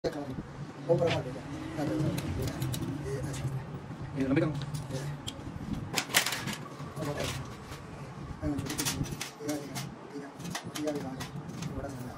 ऊपर मार देगा ये ऐसा ये लंबे करो बड़ा सा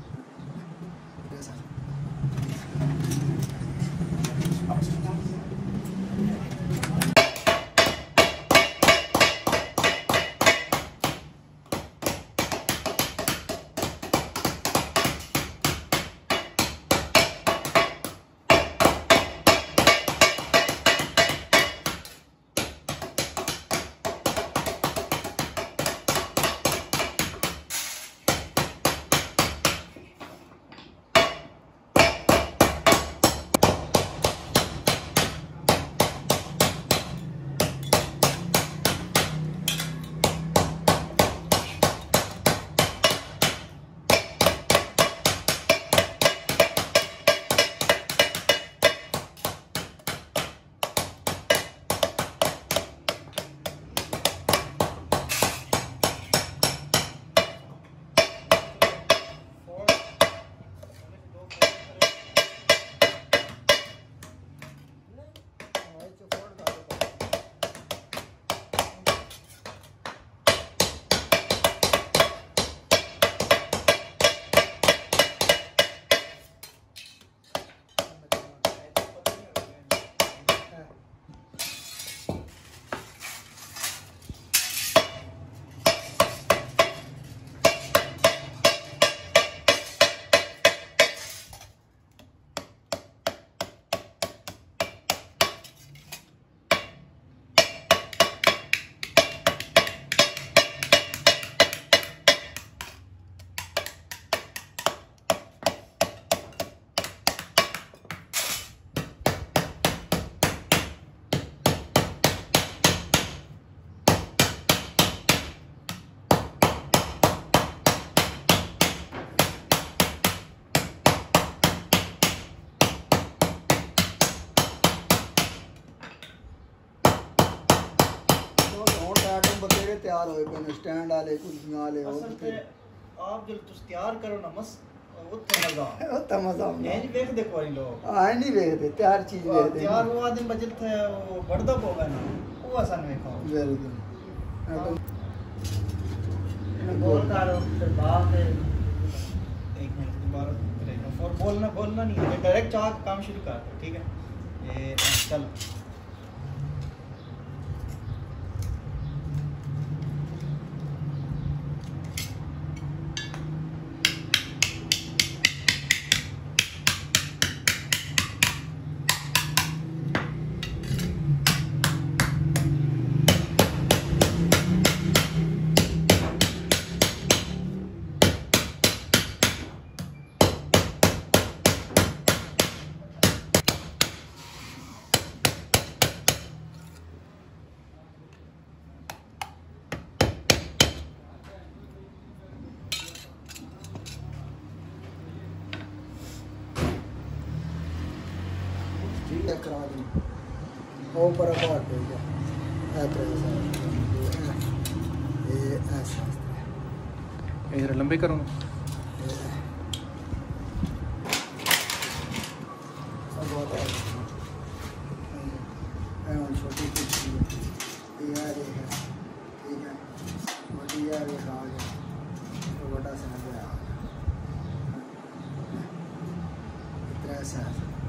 बतेरे तैयार होए पे स्टैंड वाले कुर्सियां वाले हो आप जब तुस तैयार करो ना मस उत्ते मजा ये नहीं देख देखो वाली लोग हां नहीं देखते तैयार चीज देखते तैयार वो आदमी बजट है वो बढ़दा होगा ना वो आसान देखो बिल्कुल बोल करो फिर बात है 1 मिनट दोबारा करेगा और बोलना नहीं है डायरेक्ट चाक काम शुरू कर दो ठीक है ये चल करा दूँ ऊपर बाहर दे ये ऐसा ये लंबे करो छोटी कुर्सी यार ये है ठीक है बड़ी यार ये आ गया तो बड़ा सा आ गया इतना ऐसा